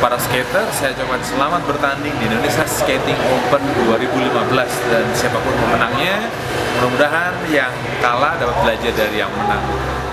para skater, saya ucapkan selamat bertanding di Indonesia Skating Open 2015 dan siapapun pemenangnya, mudah-mudahan yang kalah dapat belajar dari yang menang.